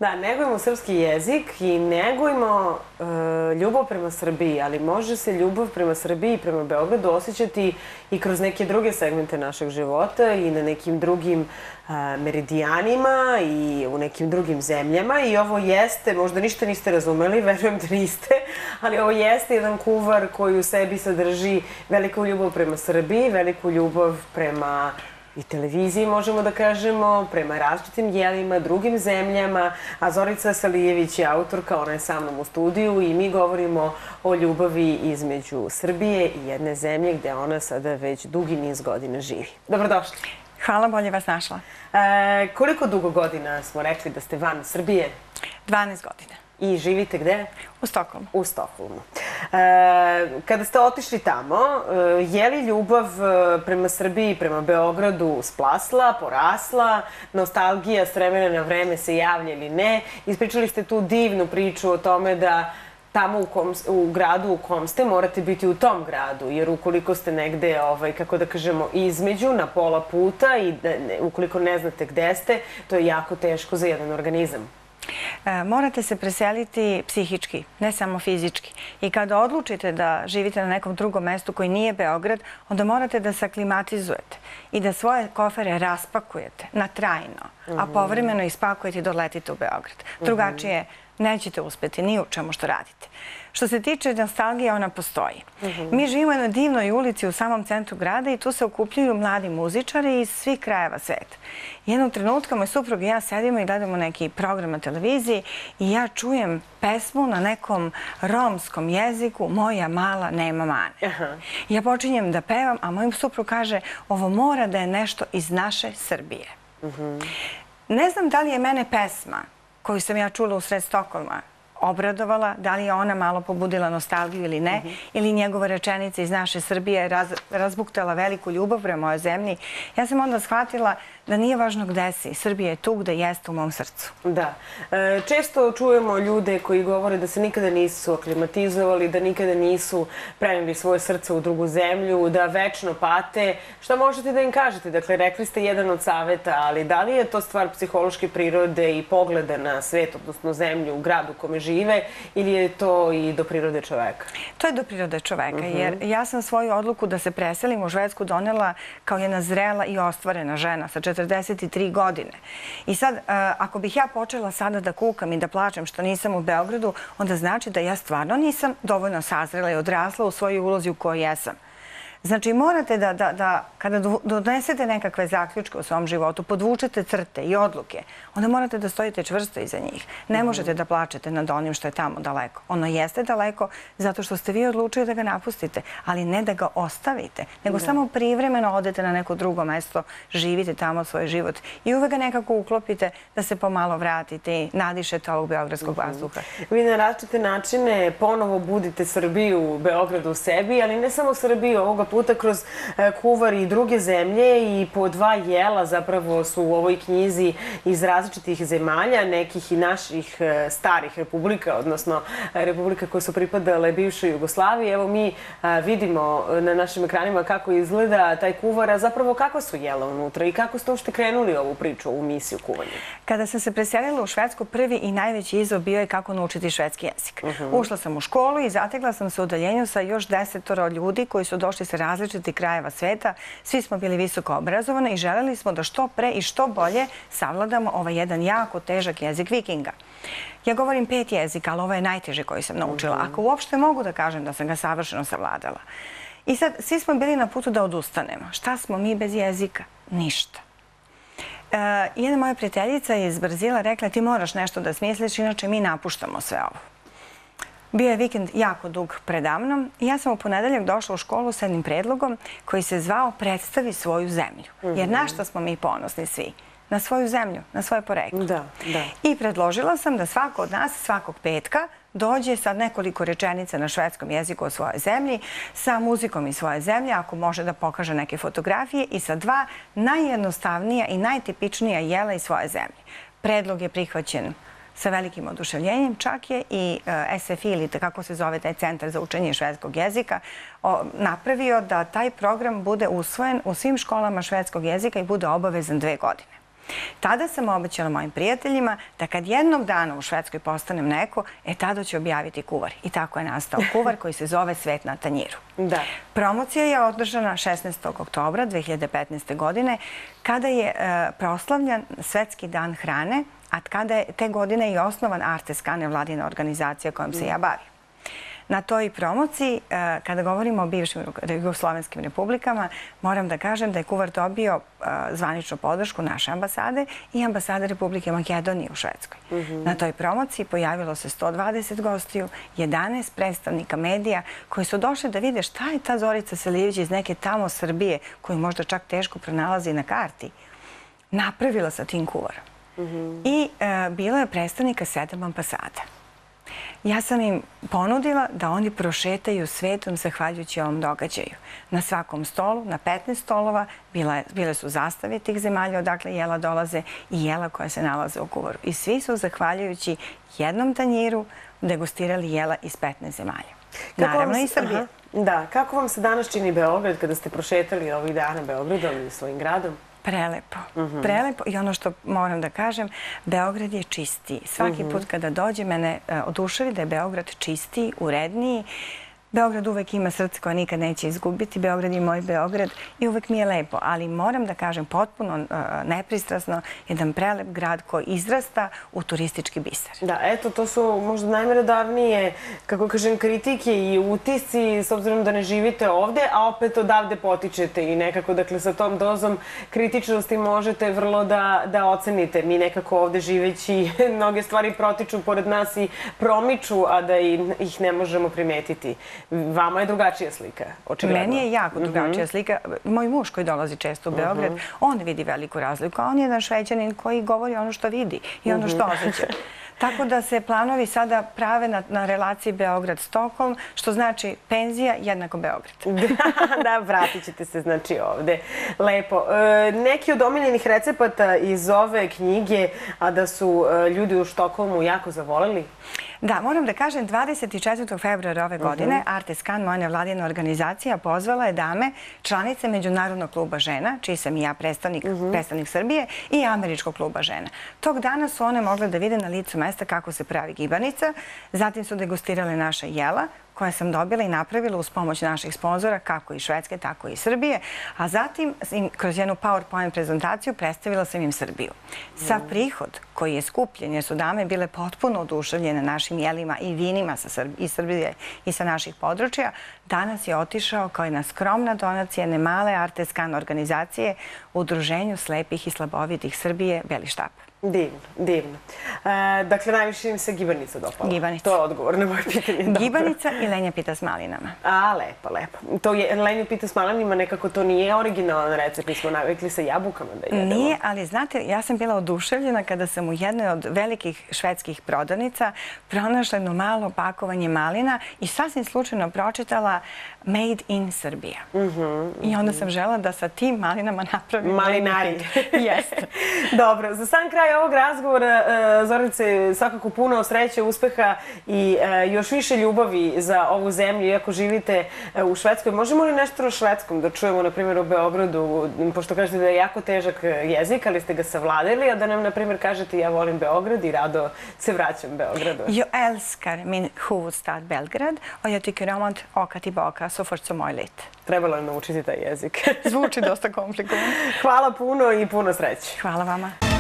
Da, negujemo srpski jezik i negujemo ljubav prema Srbiji, ali može se ljubav prema Srbiji i prema Beogradu osjećati i kroz neke druge segmente našeg života i na nekim drugim meridijanima i u nekim drugim zemljama. I ovo jeste, možda ništa niste razumeli, verujem da niste, ali ovo jeste jedan kuvar koji u sebi sadrži veliku ljubav prema Srbiji, veliku ljubav prema i televiziji, možemo da kažemo, prema različitim jelima, drugim zemljama. A Zorica Salijević je autorka, ona je sa mnom u studiju i mi govorimo o ljubavi između Srbije i jedne zemlje gde ona sada već dugi niz godina živi. Dobrodošli. Hvala, bolje vas našla. Koliko dugo godina smo rekli da ste van Srbije? 12 godina. I živite gde? U Stokholmu. U Stokholmu. Kada ste otišli tamo, je li ljubav prema Srbiji, prema Beogradu splasla, porasla, nostalgija s vremena na vreme se javlja ili ne? Ispričali ste tu divnu priču o tome da tamo u gradu u kom ste morate biti u tom gradu, jer ukoliko ste negde, kako da kažemo, između, na pola puta i ukoliko ne znate gde ste, to je jako teško za jedan organizam. Morate se preseliti psihički, ne samo fizički. I kada odlučite da živite na nekom drugom mestu koji nije Beograd, onda morate da se aklimatizujete i da svoje kofere raspakujete na trajno, a povremeno ispakujete i doletite u Beograd. Drugačije nećete uspeti ni u čemu što radite. Što se tiče nostalgije, ona postoji. Mi živimo u jednoj divnoj ulici u samom centru grada i tu se okupljaju mladi muzičari iz svih krajeva sveta. Jednog trenutka moj suprug i ja sedimo i gledamo neki program na televiziji i ja čujem pesmu na nekom romskom jeziku Moja mala nema mane. Ja počinjem da pevam, a moj suprug kaže ovo mora da je nešto iz naše Srbije. Ne znam da li je mene pesma koju sam ja čula u sred Stokholma obradovala, da li je ona malo pobudila nostalgiju ili ne, ili njegova rečenica iz naše Srbije razbuktala veliku ljubav prema mojoj zemlji. Ja sam onda shvatila da nije važno gde si. Srbija je tu gde jeste u mom srcu. Da. Često čujemo ljude koji govore da se nikada nisu aklimatizovali, da nikada nisu preneli svoje srce u drugu zemlju, da večno pate. Šta možete da im kažete? Dakle, rekli ste jedan od saveta, ali da li je to stvar psihološke prirode i pogleda na svet, odnosno zemlju, u gradu u kome žive, ili je to i do prirode čoveka? To je do prirode čoveka, jer ja sam svoju odluku da se preselim u Švedsku donela kao jedna zrela i ostvarena žena sa 43 godine. I sad, ako bih ja počela sada da kukam i da plačem što nisam u Beogradu, onda znači da ja stvarno nisam dovoljno sazrela i odrasla u svojoj ulozi u kojoj jesam. Znači, morate da kada donesete nekakve zaključke u svom životu, podvučete crte i odluke, onda morate da stojite čvrsto iza njih. Ne možete da plačete nad onim što je tamo daleko. Ono jeste daleko zato što ste vi odlučili da ga napustite, ali ne da ga ostavite, nego samo privremeno odete na neko drugo mesto, živite tamo svoj život i uvek ga nekako uklopite da se pomalo vratite i nadišete ovog beogradskog vazduha. Vi na različite načine ponovo budite Srbiju, Beogradu u sebi, ali ne samo Srbiju, ovoga puta kroz kuvar i druge zemlje i po dva jela zapravo su u ovoj knjizi iz različitih zemalja, nekih i naših starih republika, odnosno republika koje su pripadale bivšoj Jugoslaviji. Evo mi vidimo na našim ekranima kako izgleda taj kuvar, a zapravo kakva su jela unutra i kako ste uopšte krenuli ovu priču, ovu misiju kuvanja? Kada sam se preselila u Švedsku, prvi i najveći izazov bio je kako naučiti švedski jezik. Ušla sam u školu i zatekla sam se u udaljenju sa još 10 ljudi koji su došli sa različitih krajeva sveta. Svi smo bili visoko obrazovani i želeli smo da što pre i što bolje savladamo ovaj jedan jako težak jezik vikinga. Ja govorim 5 jezika, ali ovo je najteži koji sam naučila. Ako uopšte mogu da kažem da sam ga savršeno savladala. I sad, svi smo bili na putu da odustanemo. Šta smo mi bez jezika? Ništa. Jedna moja prijateljica je iz Brazila rekla ti moraš nešto da smisliš, inače mi napuštamo sve ovo. Bio je vikend jako dug predamnom i ja sam u ponedeljak došla u školu s jednim predlogom koji se zvao Predstavi svoju zemlju. Jer na što smo mi ponosni svi? Na svoju zemlju, na svoje poreklo. I predložila sam da svako od nas svakog petka dođe sa nekoliko rečenica na švedskom jeziku o svojoj zemlji, sa muzikom iz svoje zemlje, ako može da pokaže neke fotografije i sa 2 najjednostavnija i najtipičnija jela iz svoje zemlje. Predlog je prihvaćen sa velikim oduševljenjem. Čak je i SFI, ili kako se zove taj centar za učenje švedskog jezika, napravio da taj program bude usvojen u svim školama švedskog jezika i bude obavezan 2 godine. Tada sam obećala mojim prijateljima da kad jednog dana u Švedskoj postanem neko, tada ću objaviti kuvar. I tako je nastao kuvar koji se zove Svet na tanjiru. Promocija je održana 16. oktobra 2015. godine kada je proslavljan Svetski dan hrane, a kada je te godine i osnovan Arteskan, nevladina organizacija kojom se ja bavim. Na toj promociji, kada govorimo o bivšim jugoslovenskim republikama, moram da kažem da je kuvar dobio zvaničnu podršku naše ambasade i ambasade Republike Makedonije u Švedskoj. Na toj promociji pojavilo se 120 gostiju, 11 predstavnika medija koji su došli da vide šta je ta Zorica Selijević iz neke tamo Srbije, koju možda čak teško pronalazi na karti, napravila sa tim kuvarom. I bilo je predstavnika 7 ambasada. Ja sam im ponudila da oni prošetaju svetom zahvaljujući ovom događaju. Na svakom stolu, na 15 stolova, bile su zastave tih zemalja odakle jela dolaze i jela koja se nalaze u kuvaru. I svi su, zahvaljujući jednom tanjiru, degustirali jela iz 15 zemalja. Naravno i Srbije. Da, kako vam se danas čini Beograd kada ste prošetali ovih dana Beogradom i svojim gradom? Prelepo. Prelepo. I ono što moram da kažem, Beograd je čistiji. Svaki put kada dođe, mene oduševi da je Beograd čistiji, uredniji. Beograd uvek ima srce koje nikad neće izgubiti. Beograd je moj Beograd i uvek mi je lepo. Ali moram da kažem potpuno nepristrasno, jedan prelep grad koji izrasta u turistički biser. Da, eto, to su možda najmerodavnije, kako kažem, kritike i utisci, s obzirom da ne živite ovde, a opet odavde potičete i nekako, dakle, sa tom dozom kritičnosti možete vrlo da ocenite. Mi nekako ovde živeći mnoge stvari protiču pored nas i promiču, a da ih ne možemo primetiti. Vama je drugačija slika, očigledno. Meni je jako drugačija slika. Moj muž koji dolazi često u Beograd, on vidi veliku razliku. On je jedan Šveđanin koji govori ono što vidi i ono što osjeća. Tako da se planovi sada prave na relaciji Beograd-Stokholm, što znači penzija jednako Beograd. Da, vratit ćete se znači ovde. Lepo. Neki od omiljenih recepata iz ove knjige, a da su ljudi u Štokholmu jako zavoleli? Da, moram da kažem, 24. februara ove godine Arteskan, moja nevladina organizacija, pozvala je dame, članice Međunarodnog kluba žena, čiji sam i ja predstavnik Srbije, i Američkog kluba žena. Tog dana su one mogle da vide na licu mesta kako se pravi gibanica, zatim su degustirale naša jela, koje sam dobila i napravila uz pomoć naših sponzora, kako iz Švedske, tako i Srbije, a zatim kroz jednu PowerPoint prezentaciju predstavila sam im Srbiju. Sav prihod koji je skupljen, jer su dame bile potpuno oduševljene našim jelima i vinima iz Srbije i sa naših područja, danas je otišao kao jedna skromna donacija jedne male Arteskan organizacije Udruženju slepih i slabovitih Srbije Beli štap. Divno, divno. Dakle, najviše im se gibanica dopala. Gibanica. To je odgovor na moje pitanje. Gibanica i lenja pita s malinama. A, lepo, lepo. To je lenja pita s malinama, nekako to nije originalan recept. Mi smo navikli sa jabukama da jedemo. Nije, ali znate, ja sam bila oduševljena kada sam u jednoj od velikih švedskih prodavnica pronašla jedno malo pakovanje malina i sasvim slučajno pročitala Made in Serbia. I onda sam žela da sa tim malinama napravim malinari. Jeste. Dobro, za sam kraj ovog razgovora, Zorice, svakako puno sreće, uspeha i još više ljubavi za ovu zemlju, iako živite u Švedskoj. Možemo li nešto o švedskom da čujemo, na primjer, u Beogradu, pošto kažete da je jako težak jezik, ali ste ga savladali, a da nam, na primjer, kažete ja volim Beograd i rado se vraćam Beogradu. Jag älskar min huvudstad Belgrad och jag tycker om att åka tillbaka så fort som möjligt. Trebalo je naučiti taj jezik. Zvuči dosta komplikovano. Hvala puno i puno sreće. Hvala vama.